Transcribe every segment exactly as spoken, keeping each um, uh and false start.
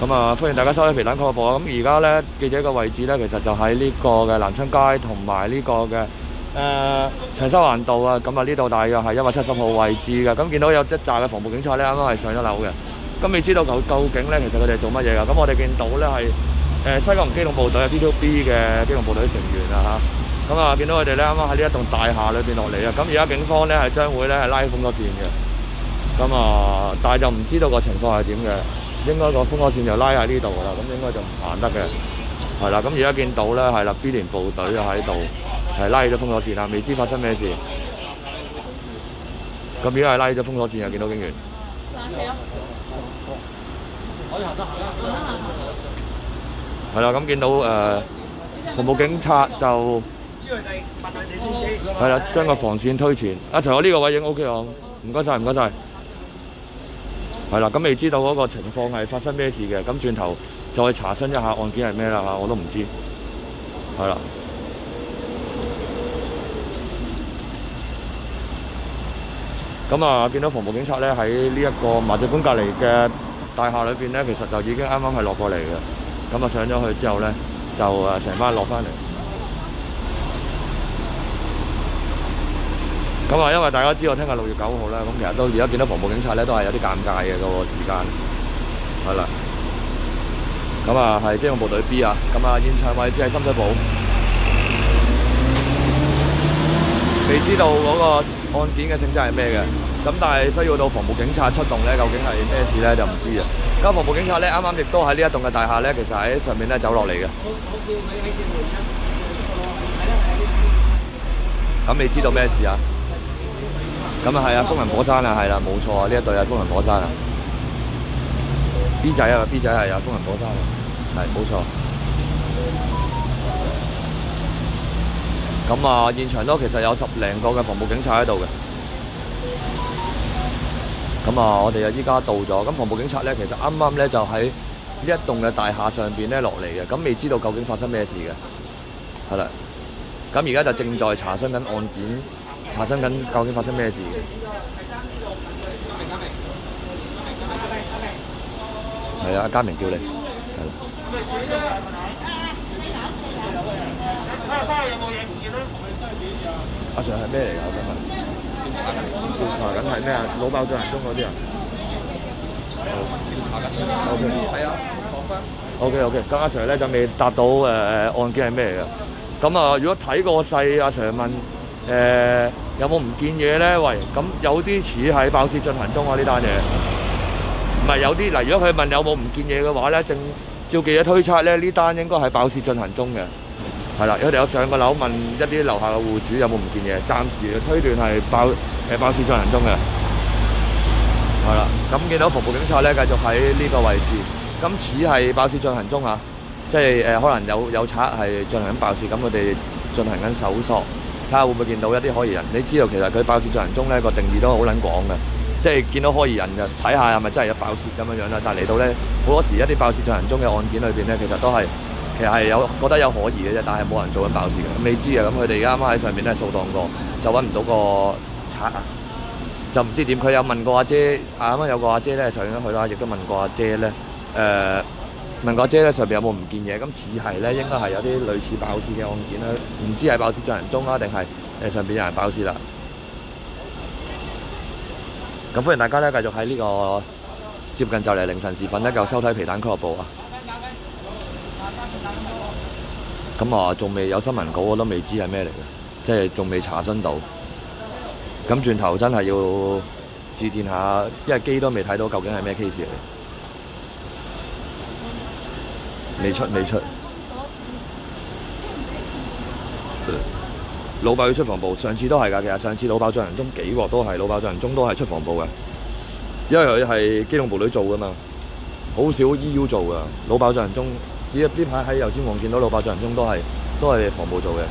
咁啊，歡迎大家收睇皮蛋俱樂部啊！咁而家咧記者嘅位置咧，其實就喺呢個嘅南昌街同埋呢個嘅誒長沙灣道啊。咁啊，呢度大約係一百七十號位置嘅。咁見到有一紮嘅防暴警察咧，啱啱係上咗樓嘅。咁未知道究究竟咧，其實佢哋做乜嘢㗎？咁我哋見到咧係誒西九龍機動部隊啊 ，D two B 嘅機動部隊成員啊嚇。咁啊，見到佢哋咧啱啱喺呢一棟大廈裏邊落嚟啊。咁而家警方咧係將會咧係拉起封鎖線嘅。咁啊，但係就唔知道個情況係點嘅。應該個封鎖線就拉喺呢度㗎啦，咁應該就唔行得嘅，係啦。咁而家見到咧係啦 ，B 連部隊就喺度，係拉起咗封鎖線啦，未知發生咩事。咁而家係拉起咗封鎖線啊，見到警員。係啦，咁見到誒防暴警察就係啦，將個防線推前。阿陳，我呢個位已經 O K 啦，唔該晒，唔該晒。係啦，咁未知道嗰個情況係發生咩事嘅，咁轉頭再查詢一下案件係咩啦嚇，我都唔知。係啦，咁啊，見到防暴警察咧喺呢一個麻雀館隔離嘅大廈裏邊咧，其實就已經啱啱係落過嚟嘅。咁啊上咗去之後咧，就誒成班落翻嚟。咁啊，因為大家知道聽日六月九號啦，咁其實都而家見到防暴警察咧都係有啲尷尬嘅個時間，係啦。咁啊係機動部隊 B 啊，咁啊現場位置係深水埗，未知道嗰個案件嘅性質係咩嘅，咁但係需要到防暴警察出動咧，究竟係咩事咧就唔知啊。咁防暴警察咧啱啱亦都喺呢一棟嘅大廈咧，其實喺上面咧走落嚟嘅。咁未知道咩事啊？咁啊係啊，風雲火山啊，係啦，冇錯啊，呢一隊係風雲火山啊。B 仔啊 ，B 仔係啊，風雲火山啊，係冇錯。咁啊，現場都其實有十零個嘅防暴警察喺度嘅。咁啊，我哋啊依家到咗，咁防暴警察咧，其實啱啱咧就喺呢一棟嘅大廈上邊咧落嚟嘅，咁未知道究竟發生咩事嘅，係啦。咁而家就正在查詢緊案件。查詢緊究竟發生咩事嘅，係啊，嘉明叫你，係啦。阿 Sir 係咩嚟㗎？我想問。調查緊係咩啊？老爆進行中嗰啲啊？調查緊。O K。係啊，講翻。O K O K，咁阿 Sir 咧就未答到誒誒案件係咩嚟㗎？咁啊，如果睇個勢，阿 Sir 問。誒、呃、有冇唔見嘢咧？喂，咁有啲似係爆竊進行中啊！呢單嘢唔係有啲嗱，如果佢問有冇唔見嘢嘅話咧，正照記者推測咧，呢單應該係爆竊進行中嘅，係啦。佢哋有上個樓問一啲樓下嘅戶主有冇唔見嘢，暫時推斷係爆誒爆竊進行中嘅，係啦。咁見到防暴警察咧繼續喺呢個位置，咁似係爆竊進行中啊，即係誒、呃、可能有有賊係進行緊爆竊，咁佢哋進行緊搜索。睇下會唔會見到一啲可疑人？你知道其實佢爆竊進行中咧個定義都好撚廣嘅，即係見到可疑人就睇下係咪真係有爆竊咁樣樣啦。但係嚟到咧好多時一啲爆竊進行中嘅案件裏邊咧，其實都係其實係有覺得有可疑嘅啫，但係冇人做緊爆竊嘅。未知啊，咁佢哋而家啱啱喺上面咧掃蕩過，就揾唔到個賊啊，就唔知點。佢有問過阿姐，啱啱有個阿姐咧上咗去啦，亦都問過阿姐咧誒。呃問個姐咧上邊有冇唔見嘢？咁似係咧，應該係有啲類似爆竊嘅案件啦。唔知係爆竊進行中啊，定係誒上邊有人爆竊啦？咁歡迎大家咧繼續喺呢個接近就嚟凌晨時分咧，繼續收睇皮蛋俱樂部啊！咁啊，仲未有新聞稿，我都未知係咩嚟嘅，即係仲未查詢到。咁轉頭真係要致電下，因為機都未睇到究竟係咩 case 嚟。未出未出，老爆要出防暴，上次都係㗎。其實上次老爆進行中幾個都係老爆進行中都係出防暴嘅，因為佢係機動部隊做㗎嘛，好少 E U 做㗎。老爆進行中呢呢排喺油尖旺見到老爆進行中都係都係防暴做嘅。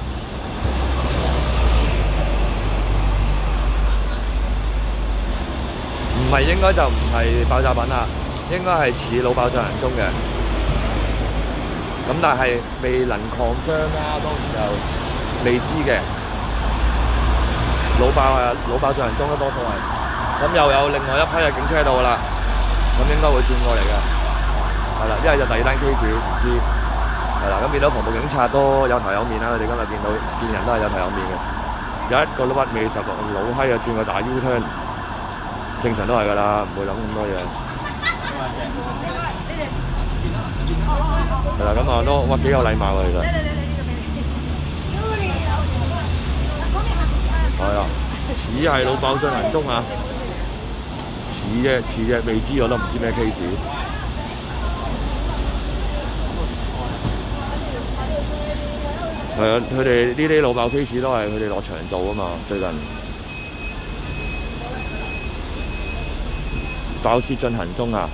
唔係應該就唔係爆炸品啦，應該係似老爆進行中嘅。咁但係未能 confirm 啦，當然就未知嘅。老爆啊，老爆進行中啦，多數係。咁又有另外一批嘅警車喺度啦，咁應該會轉過嚟嘅。 係啦，一係就第二單 case 唔知係啦。咁見到防暴警察都有頭有面啦，佢哋今日見到見人都係有頭有面嘅。有一個都屈尾十六老閪啊，轉個大 U turn， 正常都係㗎啦，唔會諗咁多嘢。係啦，咁啊都哇幾有禮貌啊，其實。係啦，似係老爆進行中啊，似啫似啫，未知我都唔知咩 case。係啊，佢哋呢啲老爆 case 都係佢哋落場做啊嘛，最近。爆竊進行中啊！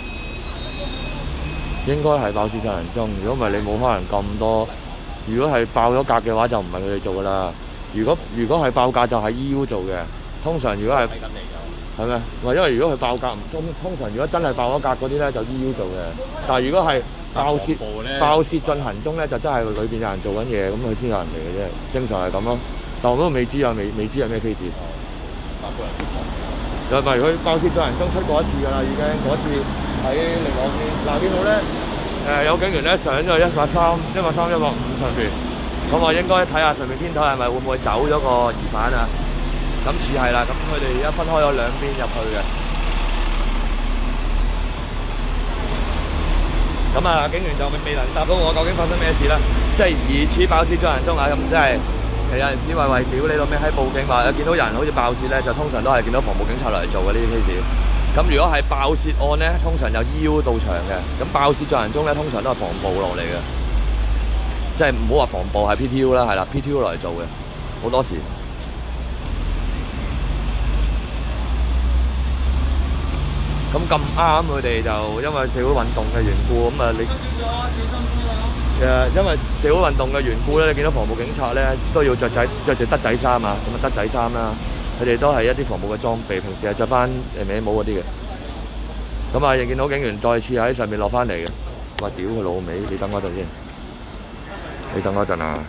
應該係爆竊進行中，如果唔係你冇可能咁多。如果係爆咗格嘅話，就唔係佢哋做㗎啦。如果如果係爆格就係 E U 做嘅。通常如果係係咩？唔係因為如果佢爆格唔通通常如果真係爆咗格嗰啲咧就 E U 做嘅。但係如果係爆竊爆竊進行中咧，就真係裏邊有人做緊嘢，咁佢先有人嚟嘅啫。正常係咁咯。但我都未知啊，未未知係咩 case。又唔係佢爆竊進行中出過一次㗎啦，已經嗰次喺另外邊嗱見到咧誒有警員咧上咗一百三、一百三、一百五上邊，咁我應該睇下上面天台係咪會唔會走咗個疑犯啊？咁似係啦，咁佢哋而家分開咗兩邊入去嘅。咁啊，警員就未能答到我究竟發生咩事啦，即係疑似爆竊進行中啊，咁即係。其實有陣時為為屌你老味喺報警話，有見到人好似爆竊咧，就通常都係見到防暴警察落嚟做嘅呢啲 case。咁如果係爆竊案咧，通常有 E U 到場嘅。咁爆竊進行中咧，通常都係防暴落嚟嘅，即係唔好話防暴係 P T U 啦，係啦 ，P T U 落嚟做嘅，好多時。咁咁啱佢哋就因為社會運動嘅緣故，咁啊你。誒，因為社會運動嘅緣故咧，你見到防暴警察咧都要着仔着住德仔衫啊，咁啊德仔衫啦，佢哋都係一啲防暴嘅裝備，平時係着翻誒歪帽嗰啲嘅。咁啊，亦見到警員再次喺上面落翻嚟嘅，話屌佢老味，你等我陣先，你等我陣啊，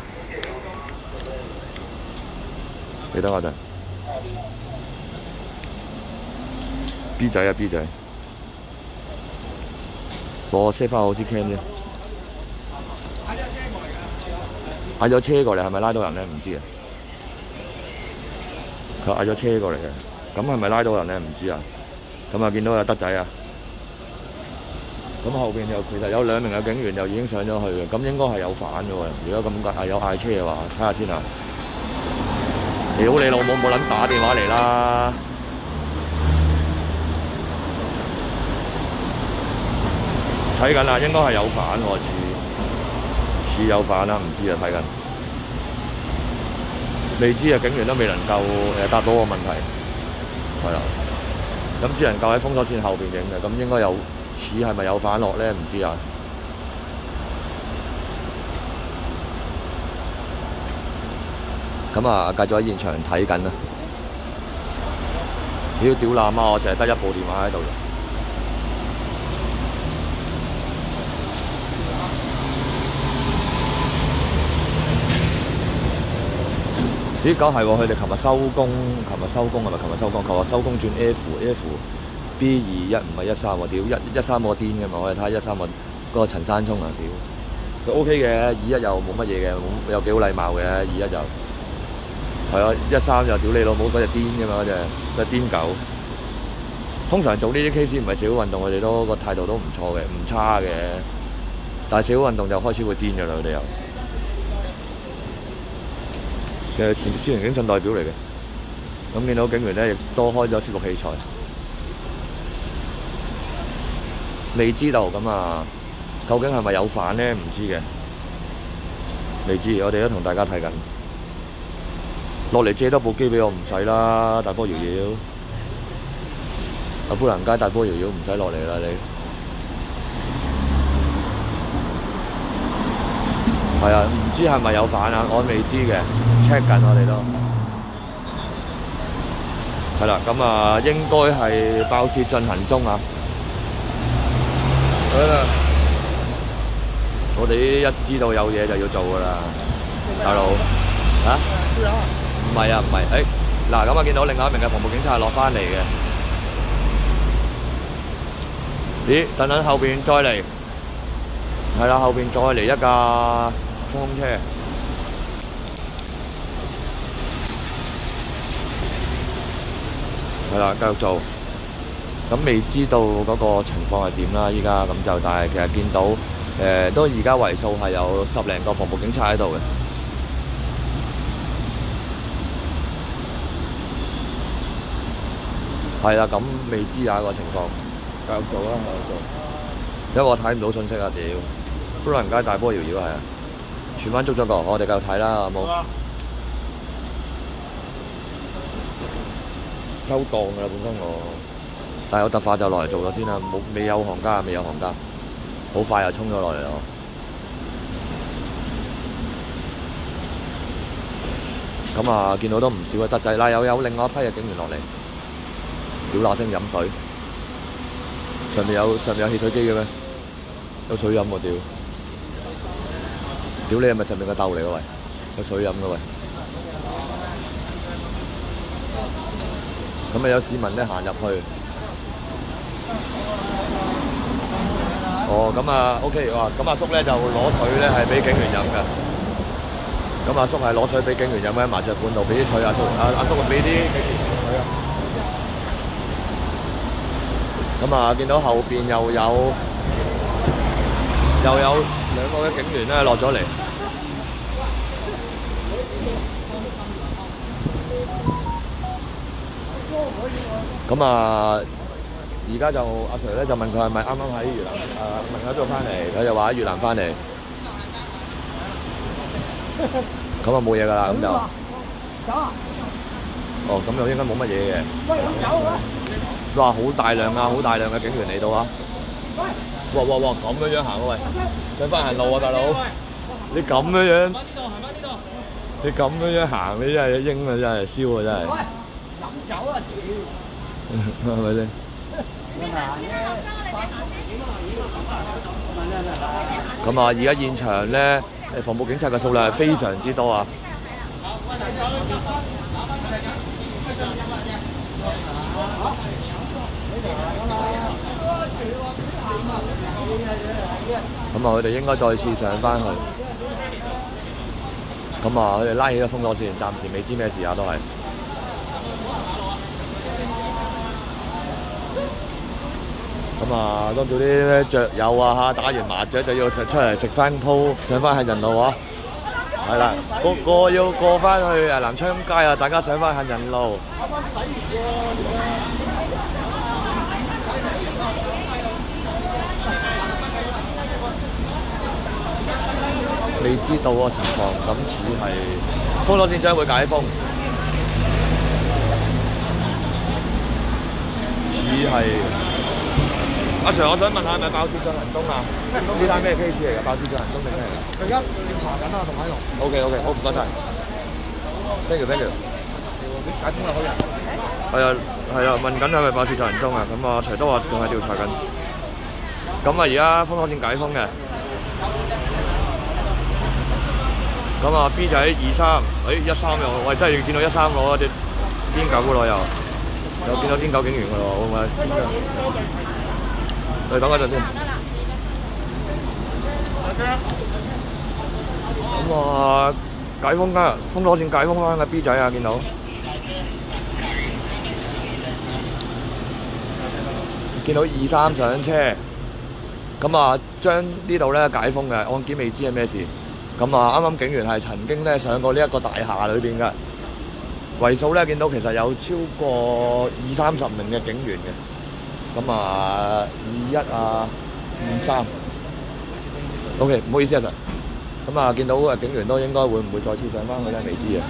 你等我陣 ，B 仔啊 B 仔，我 set 翻好支 cam 啫。嗌咗車過嚟，係咪拉到人咧？唔知啊。佢嗌咗車過嚟嘅，咁係咪拉到人咧？唔知啊。咁啊，見到有德仔啊。咁後邊又其實有兩名嘅警員又已經上咗去嘅，咁應該係有反嘅喎。如果咁係有嗌車嘅話，睇下先啊。屌你老母，冇撚打電話嚟啦！睇緊啦，應該係有反喎，似。似有犯啦，唔知啊，睇緊，未知啊，警員都未能夠誒答到個問題，係啦，咁只能夠喺封鎖線後邊影嘅，咁應該有似係咪有犯落咧？唔知啊。咁啊，繼續喺現場睇緊啦。屌屌喇媽，我淨係得一部電話喺度。咦，講係喎，佢哋琴日收工，琴日收工係咪？琴日收工，琴日收工轉 F F B 二一唔係一三喎，屌一一三個癲嘅嘛，我哋睇下一三個嗰個陳山聰啊，屌佢 O K 嘅，二一又冇乜嘢嘅，冇又幾好禮貌嘅，二一就係啊，一三就屌你老母嗰隻癲嘅嘛，嗰隻嗰隻癲狗。通常做呢啲 case 唔係社會運動，我哋都個態度都唔錯嘅，唔差嘅。但係社會運動就開始會癲嘅啦，佢哋又。其實前私人警訊代表嚟嘅，咁見到警員咧亦都開咗攝錄器材，未知道咁啊，究竟係咪有犯咧？唔知嘅，未知。我哋都同大家睇緊，落嚟借多部機俾我唔使啦，大波搖搖，阿砵蘭街大波搖搖唔使落嚟啦你。係啊，唔知係咪有犯啊？我未知嘅 ，check 緊我哋都。係啦，咁啊，應該係爆竊進行中啊。好啦，我哋一知道有嘢就要做噶啦，大佬。嚇？唔係啊，唔係，誒，嗱，咁啊，見到另外一名嘅防暴警察落翻嚟嘅。咦？等等後邊再嚟。 係啦，後邊再嚟一架衝鋒車。係啦，繼續做。咁未知道嗰個情況係點啦，依家咁就，但係其實見到誒、呃、都而家為數係有十零個防暴警察喺度嘅。係啦，咁未知啊個情況，繼續做啦，繼續做。因為我睇唔到信息啊，屌！砵蘭街大波搖搖係啊，荃灣捉咗個，我哋繼續睇啦，好冇？收檔㗎啦，本身我，但係有特化就落嚟做咗先啦，冇未有行家，未有行家，好快又衝咗落嚟咯。咁啊，見到都唔少嘅得滯啦，有有另外一批嘅警員落嚟，屌嗱聲飲水，上面有上面有汽水機嘅咩？有水飲喎屌！屌你係咪上面個竇嚟嘅喂？有水飲嘅喂！咁啊有市民咧行入去，哦咁啊 OK 哇！咁阿叔咧就攞水咧係俾警員飲㗎。咁阿叔係攞水俾警員飲喺麻雀館度，俾啲水阿叔，阿阿叔俾啲警員水啊。咁啊見到後邊又有又有兩個嘅警員咧落咗嚟。咁啊，而家就阿 Sir 咧就問佢係咪啱啱喺越南誒問佢邊度翻嚟，佢就話喺越南翻嚟。咁啊冇嘢㗎啦，咁就。哦，咁就應該冇乜嘢嘅。哇！好大量啊，好大量嘅警員嚟到啊！哇哇哇！咁樣樣行喎喂，上翻行路啊大佬！你咁樣樣，你咁樣樣行，你真係英啊，真係燒啊，真係。飲酒啊屌！係咪先？咁啊，而家現場咧，誒防暴警察嘅數量係非常之多啊！咁啊，佢哋應該再次上翻去。咁啊，佢哋拉起咗封鎖線，暫時未知咩事啊，都係。咁啊，當做啲雀友啊嚇，打完麻雀就要食出嚟食翻鋪，上翻杏仁路啊！係啦，個個要過翻去誒南昌街啊！大家上翻杏仁路。啱啱洗完喎。未知道個情況，咁似係封鎖線將會解封，似係。阿 Sir，我想問下係咪爆竊進行中啊？呢單咩 case 嚟㗎？爆竊進行中定咩嚟㗎？佢而家調查緊啊，同喺度。O K O K，好唔該晒。Thank you thank you。解封啦，可以。係啊係啊，問緊係咪爆竊進行中啊？咁啊，徐都話仲係調查緊。咁啊，而家封鎖線解封嘅。咁啊 B 仔二三，誒一三又，我真係見到一三攞啲癲狗嘅咯又，又見到癲狗警員嘅咯，會唔會？你等一陣先。咁啊，解封㗎，封鎖線解封啦，個 B 仔啊，見到。見到二三上車，咁啊將呢度咧解封嘅，案件未知係咩事。咁啊，啱啱警員係曾經咧上過呢一個大廈裏邊嘅，為數咧見到其實有超過二三十名嘅警員嘅。咁啊，二一啊，二三 ，OK， 唔好意思啊 Sir。咁啊，見到誒警員都應該會唔會再次上翻去咧？未知啊。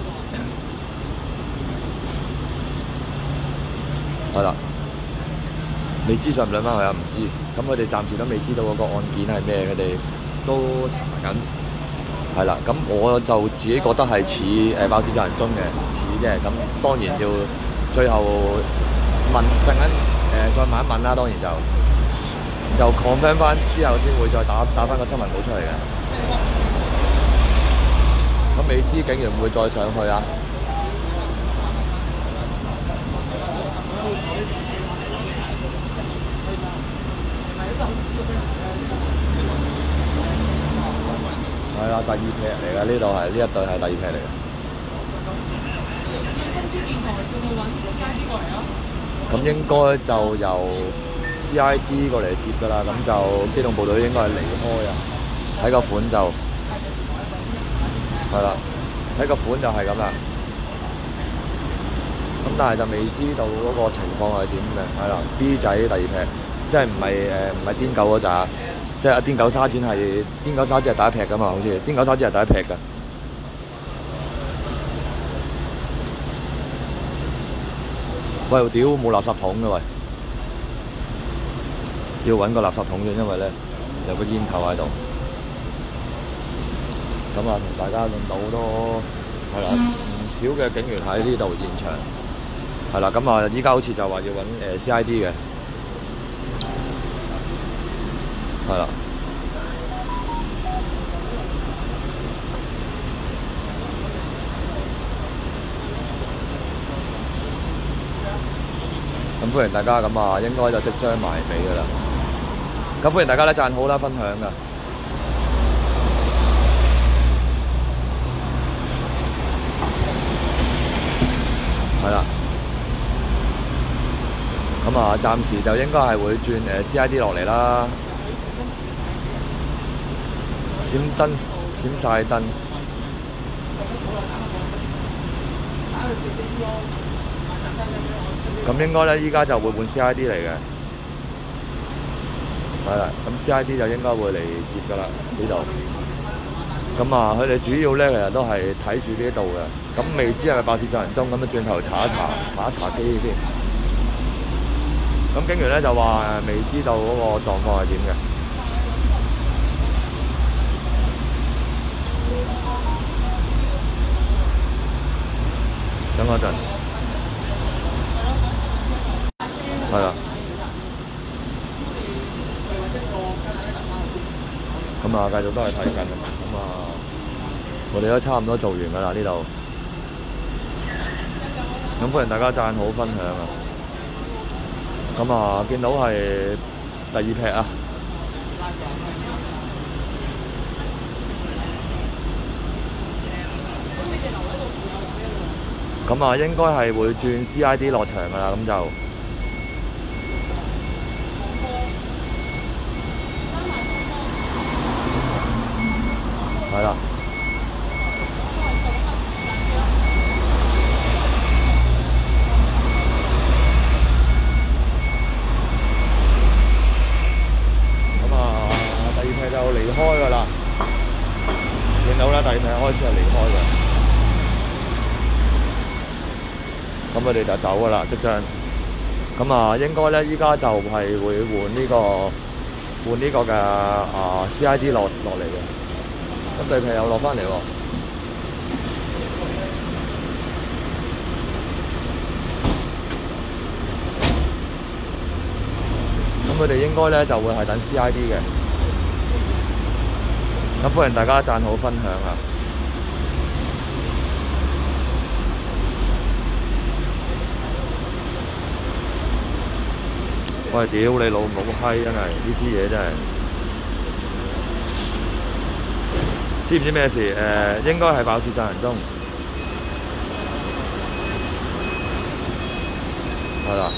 係啦，未知上唔上翻去啊？唔知。咁佢哋暫時都未知道嗰個案件係咩，佢哋都查緊。係啦，咁我就自己覺得係似誒爆竊進行中嘅，似嘅。咁當然要最後問陣間誒再問一問啦，當然就就 confirm 翻之後先會再打打翻個新聞稿出嚟嘅。咁未知警員會唔會再上去啊？ 係啦，第二劈嚟嘅呢度係呢一隊係第二劈嚟嘅。咁應該就由 C I D 過嚟接㗎啦，咁就機動部隊應該係離開啊。睇個款就係啦，睇個款就係咁啦。咁但係就未知道嗰個情況係點嘅，係啦 B 仔第二劈，即係唔係誒唔係癲狗嗰扎，即係阿癲狗沙展係癲狗沙展係第一劈㗎嘛，好似癲狗沙展係第一劈㗎。喂，屌冇垃圾桶嘅喂，要揾個垃圾桶嘅，因為咧有個煙頭喺度。咁啊，同大家見到好多係啦，唔少嘅警員喺呢度現場。係啦，咁啊，依家好似就話要揾誒 C I D 嘅，係啦。咁歡迎大家，咁啊，應該就即將埋尾㗎啦。咁歡迎大家咧讚好啦，分享㗎。係啦。咁啊，暫時就應該係會轉誒 C I D 落嚟啦。閃燈，閃晒燈。咁應該咧，依家就會換 C I D 嚟嘅。係啦，咁 C I D 就應該會嚟接㗎啦呢度。咁啊，佢哋主要咧其實都係睇住呢度嘅。咁未知係咪爆竊進行中，咁啊轉頭查一查，查一查機先。咁警員咧就話誒未知道嗰個狀況係點嘅。等我一陣。係啦。咁啊，繼續都係睇緊。咁啊，我哋都差唔多做完㗎啦呢度。咁歡迎大家讚好分享啊！咁啊，見到係第二劈啊！咁啊，應該係會轉 C I D 落場㗎啦，咁就係啦。就離開㗎啦，見到啦，第二批開始係離開㗎，咁佢哋就走㗎啦，即將。咁啊，應該咧，依家就係會換呢個換呢個嘅啊 C I D 落落嚟嘅，咁對皮又落翻嚟喎。咁佢哋應該咧就會係等 C I D 嘅。咁歡迎大家讚好分享啊！喂，屌你老母閪！真係呢支嘢真係，知唔知咩事？誒、呃，應該係爆竊進行中，係啦。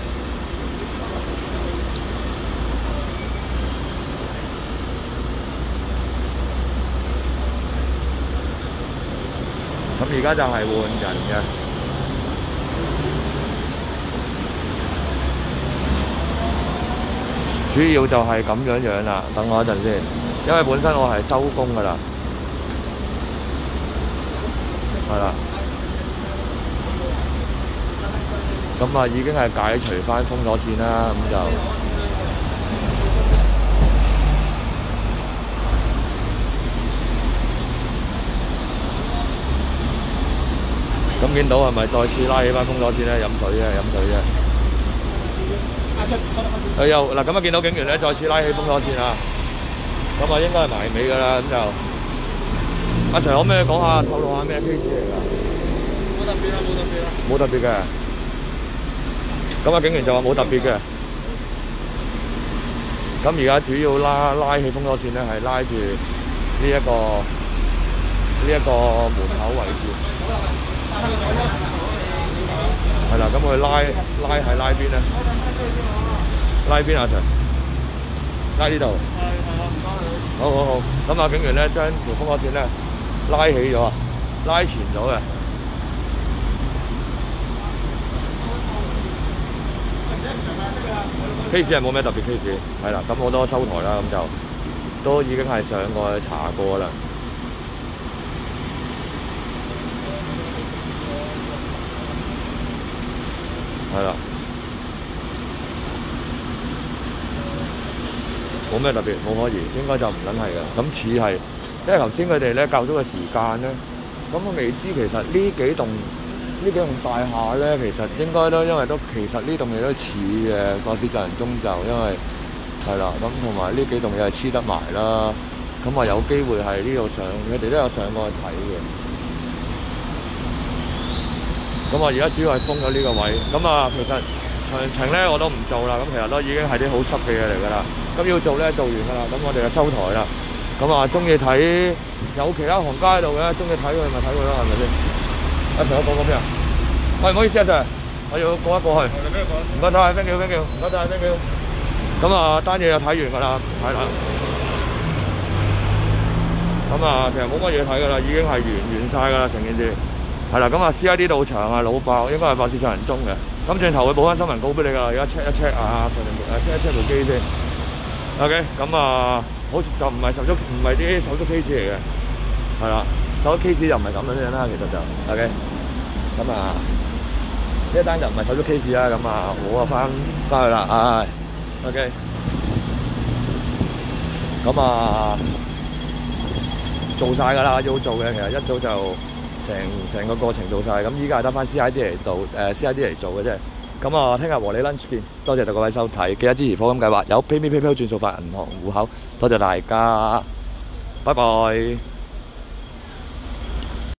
咁而家就係換人嘅，主要就係咁樣樣啦。等我一陣先，因為本身我係收工㗎啦，係啦。咁啊已經係解除返封鎖線啦，咁就。咁見到係咪再次拉起翻封鎖線咧？飲水啫，飲水啫。佢又嗱咁啊，見到警員咧再次拉起封鎖線啊！咁啊，應該係埋尾㗎啦，咁就阿 Sir 可唔可以講下透露下咩 case 嚟㗎？冇特別啦，冇特別啦。冇特別嘅。咁啊，警員就話冇特別嘅。咁而家主要拉拉起封鎖線咧，係拉住呢一個呢一個門口位置。係啦，咁佢拉拉係拉邊咧？拉邊阿 Sir？ 拉呢度。係係啊，唔該你。好好好，咁啊警員咧將條封鎖線咧拉起咗啊，拉前咗嘅。case 係冇咩特別 case， 係啦，咁好多收台啦，咁就都已經係上過去查過啦。係啦，冇咩特別，冇可疑，應該就唔撚係嘅。咁似係，因為頭先佢哋咧較早嘅時間咧，咁我未知其實呢幾棟呢幾棟大廈咧，其實應該都因為都其實呢棟嘢都似嘅，個市就人中就因為係啦，咁同埋呢幾棟嘢係黐得埋啦，咁啊有機會係呢度上，佢哋都有上過去睇嘅。咁啊，而家主要係封咗呢個位，咁啊，其實詳情咧我都唔做啦，咁其實都已經係啲好濕嘅嘢嚟㗎啦。咁要做咧做完㗎啦，咁我哋就收台啦。咁啊，中意睇有其他行家喺度嘅，中意睇佢咪睇佢咯，係咪先？阿 Sir， 我講講咩啊？喂，唔好意思啊 Sir， 我要過一過去。唔該晒 ，thank you，thank you，唔該晒 ，thank you。咁啊，單嘢就睇完㗎啦，係啦。咁啊，其實冇乜嘢睇㗎啦，已經係完完晒㗎啦，成件事。係啦，咁啊 C I D 到場啊，老爆，應該係爆市場人中嘅。咁轉頭會報翻新聞稿俾你㗎，而家 check 一 check 啊，上誒 check 一 check 部機先。OK， 咁啊，好似就唔係手足，唔係啲手足 case 嚟嘅，係啦，手足 case 就唔係咁樣樣啦，其實就 OK。咁啊，呢一單就唔係手足 case 啦，咁啊，我啊翻翻去啦，唉 ，OK。咁啊，做晒㗎啦，要做嘅，其實一早就。成成個過程做晒，咁依家係得翻 C I D 嚟做，誒 C I D 嚟做嘅啫。咁啊，聽日和你 lunch 見，多謝各位收睇，記得支持課金計劃，有 PayMe PayPal 轉數快銀行戶口，多謝大家，拜拜。